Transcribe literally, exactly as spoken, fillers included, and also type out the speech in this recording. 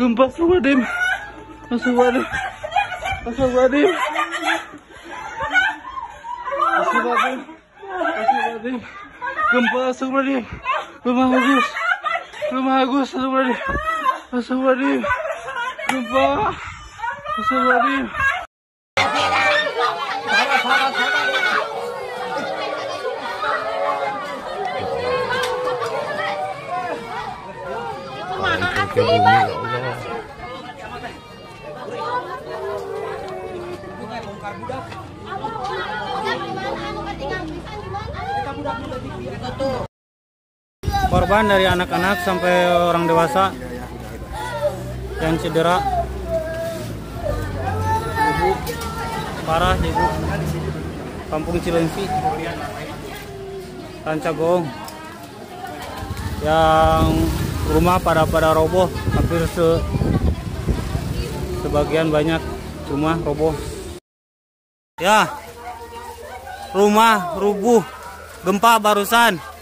Gempa Astagfirullahaladzim. Astagfirullahaladzim. Astagfirullahaladzim. Astagfirullahaladzim. Astagfirullahaladzim. Gempa Astagfirullahaladzim. Rumah Agus. Rumah Agus Astagfirullahaladzim. Astagfirullahaladzim. Gempa Astagfirullahaladzim. Ke bumi ya Allah. Korban dari anak-anak sampai orang dewasa yang cedera, ibu parah, ibu Kampung Cilengsi, Rancagong, yang rumah pada pada roboh, hampir se sebagian banyak rumah roboh. Ya, rumah rubuh gempa barusan.